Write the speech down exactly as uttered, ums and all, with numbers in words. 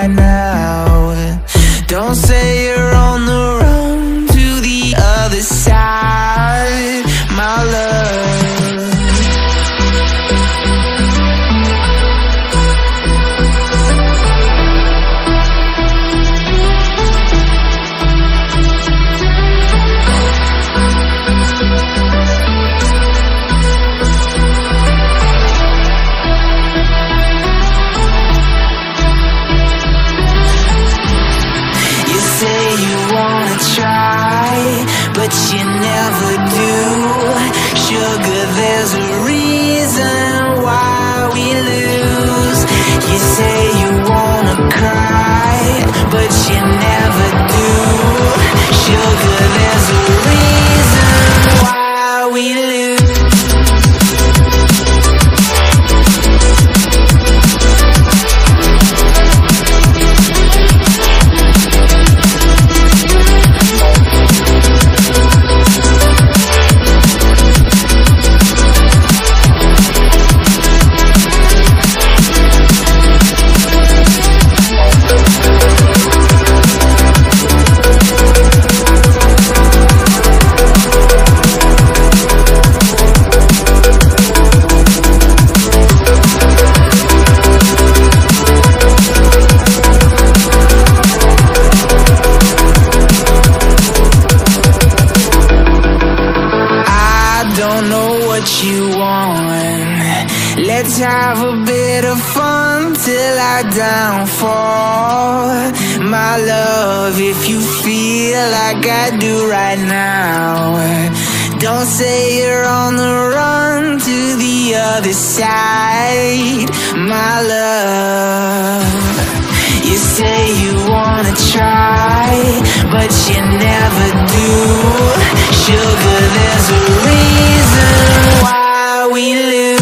right now. Don't say you're on the run to the other side, my love. But you never do. Sugar, there's a reason why we lose. You say you wanna cry, but you never do. Sugar, there's a reason why we lose. Let's have a bit of fun till I downfall, my love, if you feel like I do right now. Don't say you're on the run to the other side, my love. You say you wanna try, but you never do. Sugar, there's a reason why we lose.